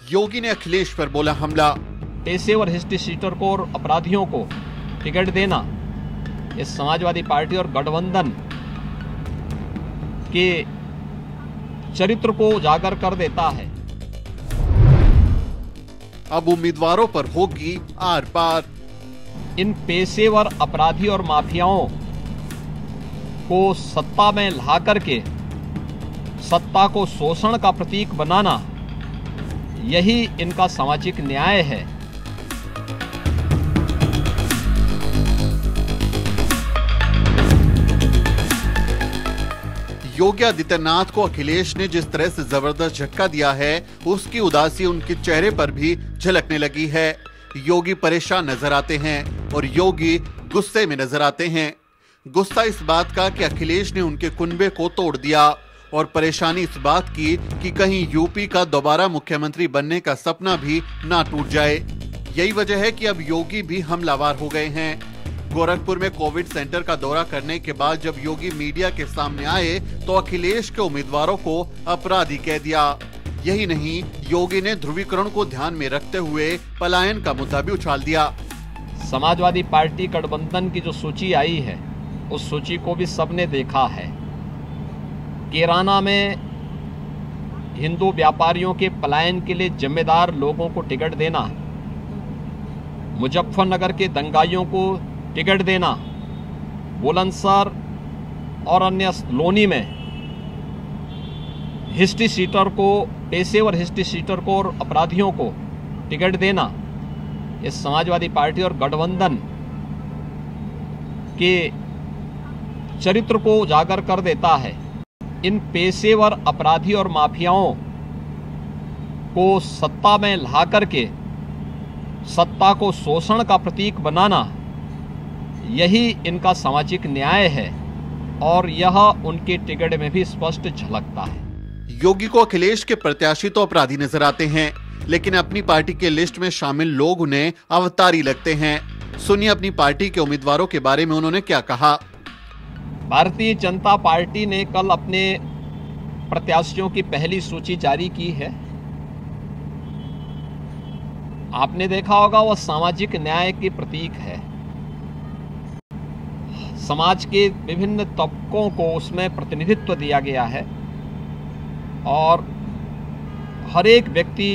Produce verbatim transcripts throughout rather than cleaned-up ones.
योगी ने अखिलेश पर बोला हमला। पेशेवर हिस्ट्री शीटर को और अपराधियों को टिकट देना इस समाजवादी पार्टी और गठबंधन के चरित्र को उजागर कर देता है। अब उम्मीदवारों पर होगी आर पार। इन पेशेवर अपराधी और माफियाओं को सत्ता में ला करके सत्ता को शोषण का प्रतीक बनाना, यही इनका सामाजिक न्याय है। योगी आदित्यनाथ को अखिलेश ने जिस तरह से जबरदस्त झटका दिया है, उसकी उदासी उनके चेहरे पर भी झलकने लगी है। योगी परेशान नजर आते हैं और योगी गुस्से में नजर आते हैं। गुस्सा इस बात का कि अखिलेश ने उनके कुनबे को तोड़ दिया और परेशानी इस बात की कि कहीं यूपी का दोबारा मुख्यमंत्री बनने का सपना भी ना टूट जाए। यही वजह है कि अब योगी भी हमलावर हो गए हैं। गोरखपुर में कोविड सेंटर का दौरा करने के बाद जब योगी मीडिया के सामने आए तो अखिलेश के उम्मीदवारों को अपराधी कह दिया। यही नहीं, योगी ने ध्रुवीकरण को ध्यान में रखते हुए पलायन का मुद्दा भी उछाल दिया। समाजवादी पार्टी गठबंधन की जो सूची आई है, उस सूची को भी सबने देखा है। कैराना में हिंदू व्यापारियों के पलायन के लिए जिम्मेदार लोगों को टिकट देना, मुजफ्फरनगर के दंगाइयों को टिकट देना, बुलंदशहर और अन्य लोनी में हिस्ट्री सीटर को, पेशेवर हिस्ट्री सीटर को और अपराधियों को टिकट देना इस समाजवादी पार्टी और गठबंधन के चरित्र को उजागर कर देता है। इन पेशेवर अपराधी और माफियाओं को सत्ता में ला करके सत्ता को शोषण का प्रतीक बनाना, यही इनका सामाजिक न्याय है और यह उनके टिकट में भी स्पष्ट झलकता है। योगी को अखिलेश के प्रत्याशी तो अपराधी नजर आते हैं, लेकिन अपनी पार्टी के लिस्ट में शामिल लोग उन्हें अवतारी लगते हैं। सुनिए अपनी पार्टी के उम्मीदवारों के बारे में उन्होंने क्या कहा। भारतीय जनता पार्टी ने कल अपने प्रत्याशियों की पहली सूची जारी की है। आपने देखा होगा, वह सामाजिक न्याय के प्रतीक है। समाज के विभिन्न तबकों को उसमें प्रतिनिधित्व दिया गया है और हर एक व्यक्ति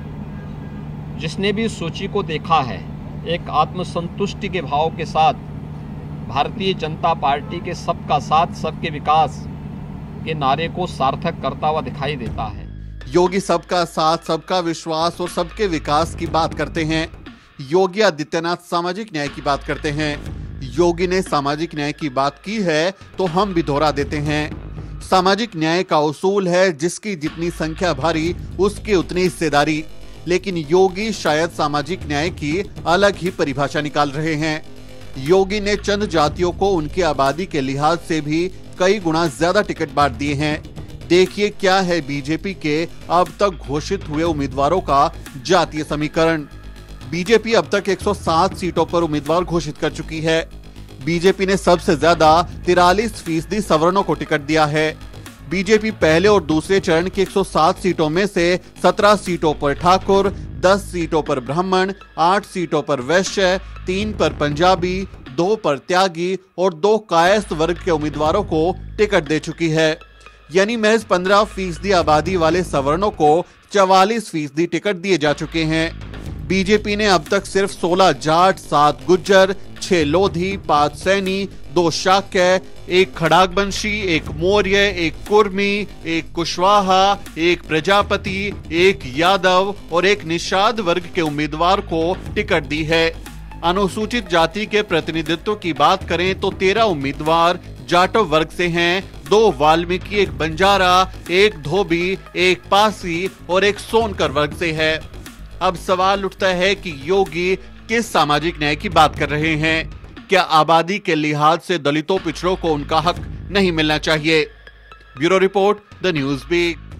जिसने भी सूची को देखा है, एक आत्मसंतुष्टि के भाव के साथ भारतीय जनता पार्टी के सबका साथ सबके विकास के नारे को सार्थक करता हुआ दिखाई देता है। योगी सबका साथ, सबका विश्वास और सबके विकास की बात करते हैं। योगी आदित्यनाथ सामाजिक न्याय की बात करते हैं। योगी ने सामाजिक न्याय की बात की है तो हम भी दोहरा देते हैं। सामाजिक न्याय का उसूल है जिसकी जितनी संख्या भारी उसकी उतनी हिस्सेदारी। लेकिन योगी शायद सामाजिक न्याय की अलग ही परिभाषा निकाल रहे हैं। योगी ने चंद जातियों को उनकी आबादी के लिहाज से भी कई गुना ज्यादा टिकट बांट दिए हैं। देखिए क्या है बीजेपी के अब तक घोषित हुए उम्मीदवारों का जातीय समीकरण। बीजेपी अब तक एक सौ सात सीटों पर उम्मीदवार घोषित कर चुकी है। बीजेपी ने सबसे ज्यादा तिरालीस फीसदी सवर्णों को टिकट दिया है। बीजेपी पहले और दूसरे चरण की एक सौ सात सीटों में से सत्रह सीटों पर ठाकुर, दस सीटों पर ब्राह्मण, आठ सीटों पर वैश्य, तीन पर पंजाबी, दो पर त्यागी और दो कायस्थ वर्ग के उम्मीदवारों को टिकट दे चुकी है। यानी महज पंद्रह फीसदी आबादी वाले सवर्णों को चवालीस फीसदी टिकट दिए जा चुके हैं। बीजेपी ने अब तक सिर्फ सोलह जाट, सात गुज्जर, छह लोधी, पांच सैनी, दो शाक्य, एक खड़ागवंशी, एक मौर्य, एक कुर्मी, एक कुशवाहा, एक प्रजापति, एक यादव और एक निषाद वर्ग के उम्मीदवार को टिकट दी है। अनुसूचित जाति के प्रतिनिधित्व की बात करें तो तेरह उम्मीदवार जाटव वर्ग से हैं, दो वाल्मीकि, एक बंजारा, एक धोबी, एक पासी और एक सोनकर वर्ग से है। अब सवाल उठता है कि योगी किस सामाजिक न्याय की बात कर रहे हैं? क्या आबादी के लिहाज से दलितों, पिछड़ों को उनका हक नहीं मिलना चाहिए? Bureau report, the News beat.